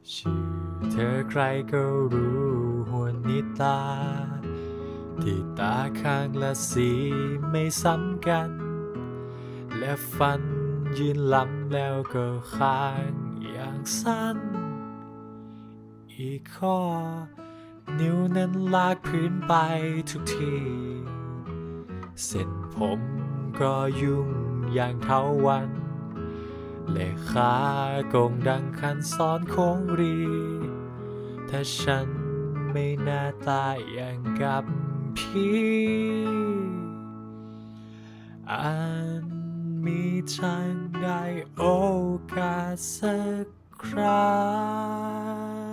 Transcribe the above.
ชื่อเธอใครก็รู้หัวนิตาที่ตาข้างละสีไม่ซ้ำกันและฟันยืนลำแล้วก็ค้างอย่างสั้นอีกข้อนิ้วนั้นลากพื้นไปทุกทีเส้นผมก็ยุ่งอย่างเทาวันและขาโก่งดังคันซ้อนโค้งรีถ้าฉันไม่หน้าตาอย่างกับพี่อันมีทางได้โอกาสสักครั้ง